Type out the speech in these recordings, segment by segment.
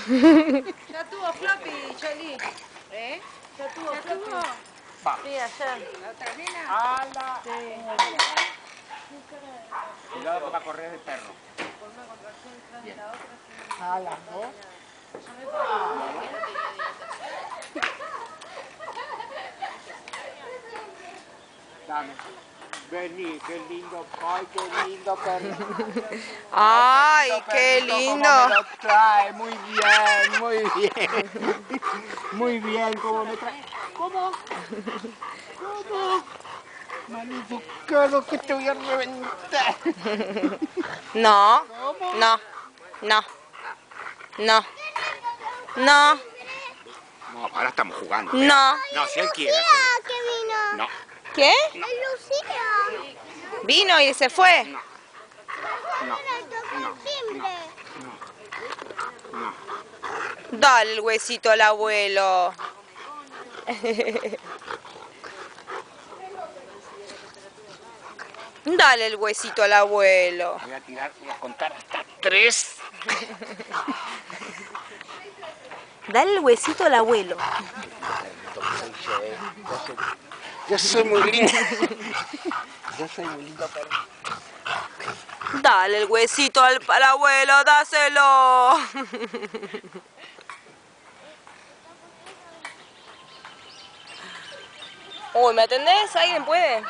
Ya tuvo floppy, Choli. ¿Eh? Ya tuvo floppy. Va. Sí, ayer. ¿La otra nena? ¡Hala! Sí. Cuidado que va a correr el perro. Con una contracción extraña, la otra sí. A las dos. Llamé para que no tenía Dame. Vení, qué lindo. Ay, qué lindo perro. ¡Ay, qué Perrito, lindo! cómo me lo trae. Muy bien, muy bien. Muy bien, cómo me trae. ¿Cómo? ¿Cómo? Maleducado, que te voy a reventar. No, ¿Cómo? no, no, no, no, No, ahora estamos jugando. no. No, si él quiere. ¿Qué vino? No, ¿Qué? Es Lucía. ¿Vino y se fue? no, Le tocó el timbre. no. Dale el huesito al abuelo. Dale el huesito al abuelo. Voy a tirar, voy a contar hasta 3. Dale el huesito al abuelo. Yo soy muy lindo. Yo soy muy lindo, pero... Dale el huesito al abuelo, dáselo. Uy, ¿me atendés? ¿Alguien puede?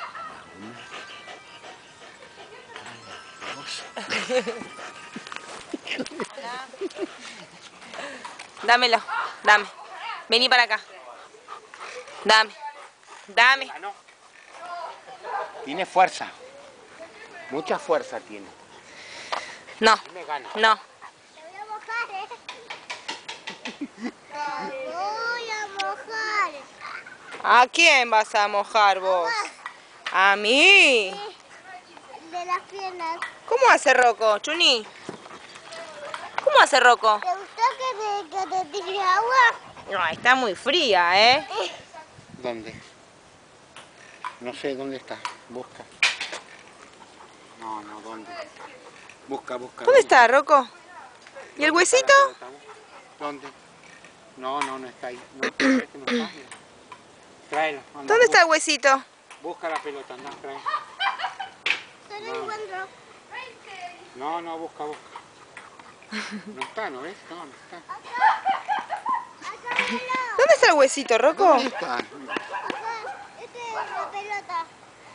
Dámelo, dame. Vení para acá. Dame, dame. Ganó. Tiene fuerza. Mucha fuerza tiene. No, Me gana. no. Te voy a mojar, Voy a mojar. ¿A quién vas a mojar vos? ¿A mí? De las piernas. ¿Cómo hace Rocco, Chuni? ¿Cómo hace Rocco? ¿Te gustó que te tire agua? No, está muy fría, ¿eh? ¿Dónde? No sé dónde está. Busca. No, ¿dónde? Busca. ¿Dónde está, Rocco? ¿Y el huesito? ¿Dónde? No está ahí. No está. Mira. Tráela. Anda, ¿Dónde está el huesito? Busca la pelota, anda, trae. No lo encuentro. No, busca. No está, ¿no ves? No está. ¿Dónde está el huesito, Rocco? ¿Dónde está? Acá, esta es la pelota.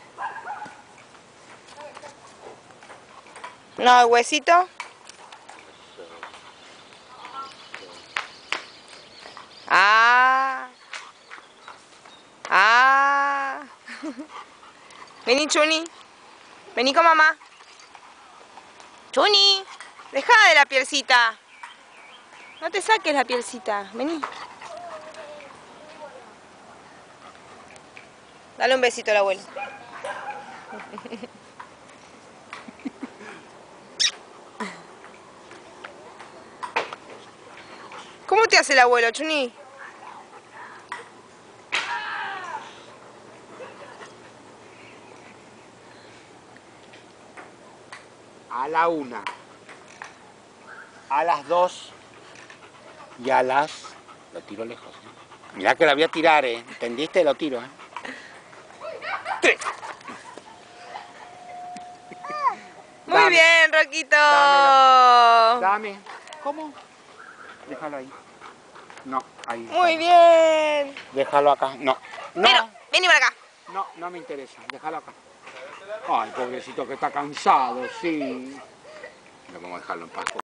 No, el huesito. Ah. Vení, Chuni. Vení con mamá. Chuni, deja de la pielcita. No te saques la pielcita. Vení. Dale un besito al abuelo. ¿Cómo te hace el abuelo, Chuni? A la 1, a las 2 y a las... Lo tiro lejos. Mirá que la voy a tirar, ¿entendiste? Lo tiro, 3. Muy Dame. bien, Roquito. Dame. ¿Cómo? Déjalo ahí. No, ahí. Muy bien. Déjalo acá. No. Pero, vení para acá. No me interesa. Déjalo acá. Ay, pobrecito que está cansado, sí. No vamos a dejarlo en paz.